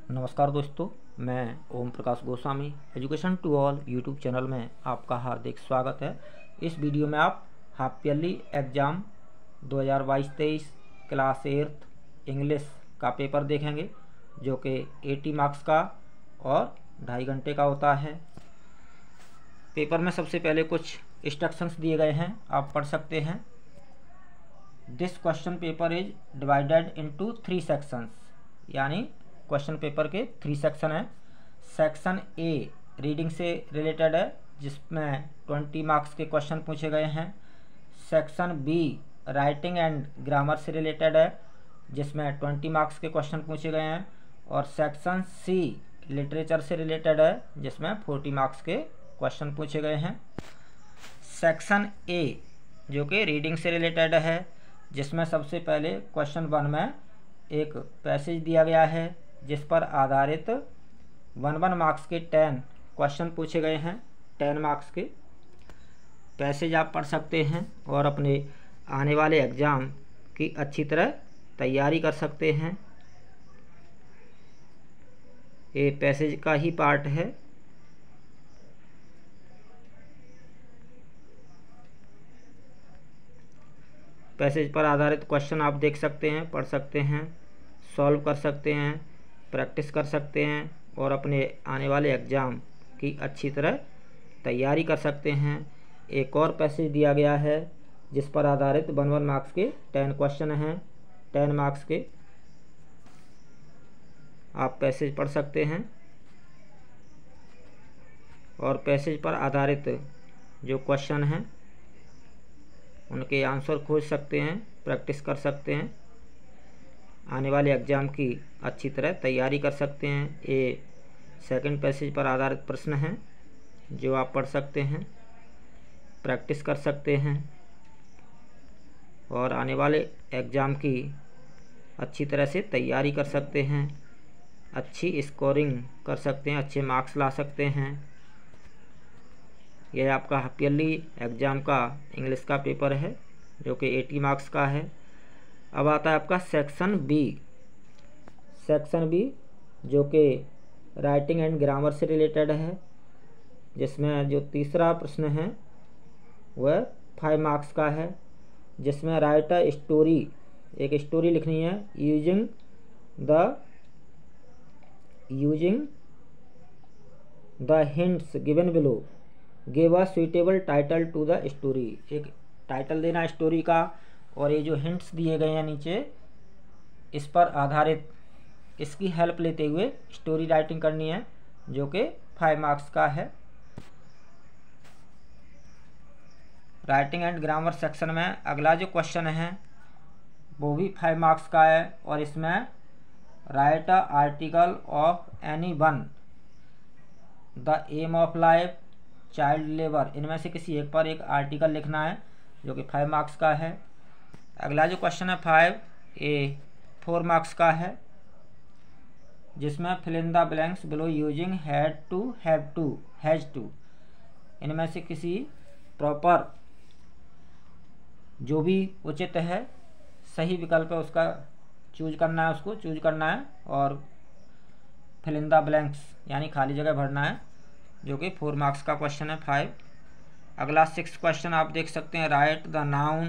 नमस्कार दोस्तों, मैं Om Prakash Goswami education to all YouTube channel में आपका हार्दिक स्वागत है। इस वीडियो में आप half yearly exam 2022-23 class 8 English का पेपर देखेंगे, जो कि 80 मार्क्स का और 2.5 घंटे का होता है। पेपर में सबसे पहले कुछ इंस्ट्रक्शंस दिए गए हैं, आप पढ़ सकते हैं। This question paper is divided into 3 sections, यानी क्वेश्चन पेपर के 3 सेक्शन हैं। सेक्शन ए रीडिंग से रिलेटेड है, जिसमें 20 मार्क्स के क्वेश्चन पूछे गए हैं। Section B writing and grammar से रिलेटेड है, जिसमें 20 मार्क्स के क्वेश्चन पूछे गए हैं। और सेक्शन सी लिटरेचर से रिलेटेड है, जिसमें 40 मार्क्स के क्वेश्चन पूछे गए हैं। सेक्शन ए जो कि रीडिंग से रिलेटेड है, जिसमें सबसे पहले क्वेश्चन 1 में एक पैसेज दिया गया है, जिस पर आधारित 1 मार्क्स के 10 क्वेश्चन पूछे गए हैं। 10 मार्क्स के पैसेज आप पढ़ सकते हैं और अपने आने वाले एग्ज़ाम की अच्छी तरह तैयारी कर सकते हैं। ये पैसेज का ही पार्ट है। पैसेज पर आधारित क्वेश्चन आप देख सकते हैं, पढ़ सकते हैं, सॉल्व कर सकते हैं, प्रैक्टिस कर सकते हैं और अपने आने वाले एग्ज़ाम की अच्छी तरह तैयारी कर सकते हैं। एक और पैसेज दिया गया है, जिस पर आधारित 1 मार्क्स के 10 क्वेश्चन हैं। 10 मार्क्स के आप पैसेज पढ़ सकते हैं और पैसेज पर आधारित जो क्वेश्चन हैं उनके आंसर खोज सकते हैं, प्रैक्टिस कर सकते हैं, आने वाले एग्ज़ाम की अच्छी तरह तैयारी कर सकते हैं। ये सेकंड पैसेज पर आधारित प्रश्न हैं, जो आप पढ़ सकते हैं, प्रैक्टिस कर सकते हैं और आने वाले एग्ज़ाम की अच्छी तरह से तैयारी कर सकते हैं, अच्छी स्कोरिंग कर सकते हैं, अच्छे मार्क्स ला सकते हैं। यह आपका हाफ ईयरली एग्ज़ाम का इंग्लिश का पेपर है, जो कि 80 मार्क्स का है। अब आता है आपका सेक्शन बी। सेक्शन बी जो कि राइटिंग एंड ग्रामर से रिलेटेड है, जिसमें जो तीसरा प्रश्न है वह 5 मार्क्स का है, जिसमें राइट अ स्टोरी, एक स्टोरी लिखनी है using the hints given below, give a suitable title to the story. एक टाइटल देना स्टोरी का और ये जो हिंट्स दिए गए हैं नीचे, इस पर आधारित इसकी हेल्प लेते हुए स्टोरी राइटिंग करनी है, जो कि 5 मार्क्स का है। राइटिंग एंड ग्रामर सेक्शन में अगला जो क्वेश्चन है वो भी 5 मार्क्स का है और इसमें write a article of any one, the aim of life, child labour, इनमें से किसी एक पर एक आर्टिकल लिखना है, जो कि 5 मार्क्स का है। अगला जो क्वेश्चन है 5, ये 4 मार्क्स का है, जिसमें fill in the blanks below using had to, have to, has to, इनमें से किसी प्रॉपर जो भी उचित है, सही विकल्प है उसका चूज करना है, उसको चूज करना है और फिल इन द ब्लैंक्स यानी खाली जगह भरना है, जो कि 4 मार्क्स का क्वेश्चन है 5। अगला 6 क्वेश्चन आप देख सकते हैं, write the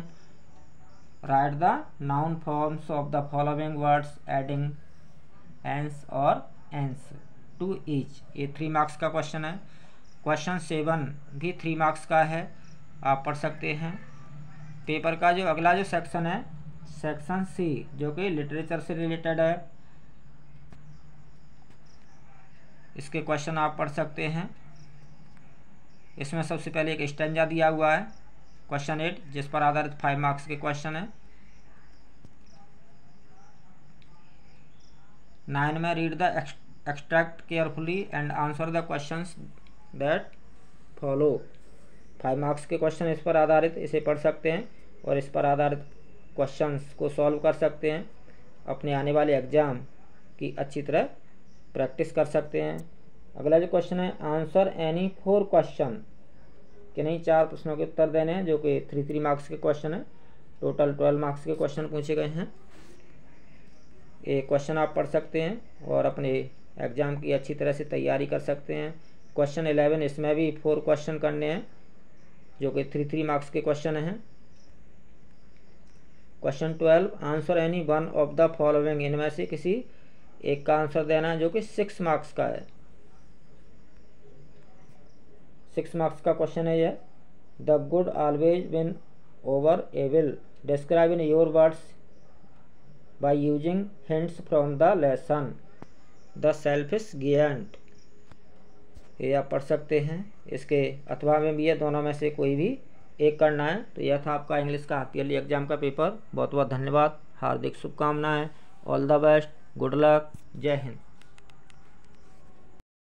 noun forms of the following words adding ance और एंस टू ईच, ये 3 मार्क्स का क्वेश्चन है। क्वेश्चन 7 भी 3 मार्क्स का है, आप पढ़ सकते हैं। पेपर का जो अगला जो सेक्शन है सेक्शन सी, जो कि लिटरेचर से रिलेटेड है, इसके क्वेश्चन आप पढ़ सकते हैं। इसमें सबसे पहले एक स्टैंजा दिया हुआ है क्वेश्चन 8, जिस पर आधारित 5 मार्क्स के क्वेश्चन है। 9 में read the extract carefully and answer the questions that follow, 5 marks के क्वेश्चन इस पर आधारित, इसे पढ़ सकते हैं और इस पर आधारित क्वेश्चंस को सॉल्व कर सकते हैं, अपने आने वाले एग्ज़ाम की अच्छी तरह प्रैक्टिस कर सकते हैं। अगला जो क्वेश्चन है, आंसर एनी 4 क्वेश्चन, कि नहीं 4 प्रश्नों के उत्तर देने हैं, जो कि 3 मार्क्स के क्वेश्चन है। टोटल 12 मार्क्स के क्वेश्चन पूछे गए हैं। ये क्वेश्चन आप पढ़ सकते हैं और अपने एग्ज़ाम की अच्छी तरह से तैयारी कर सकते हैं। क्वेश्चन 11 इसमें भी 4 क्वेश्चन करने हैं जो कि 3 मार्क्स के क्वेश्चन हैं। Question 12 answer any one of the following, इनमें से किसी एक का आंसर देना है जो कि 6 मार्क्स का है। 6 मार्क्स का क्वेश्चन है यह। The good always win over evil, describe in your words by using hints from the lesson the selfish giant. ये आप पढ़ सकते हैं, इसके अथवा में भी है, दोनों में से कोई भी एक करना है। तो यह था आपका इंग्लिश का हाफ ईयरली एग्जाम का पेपर। बहुत बहुत धन्यवाद, हार्दिक शुभकामनाएं, all the best, good luck, जय हिंद।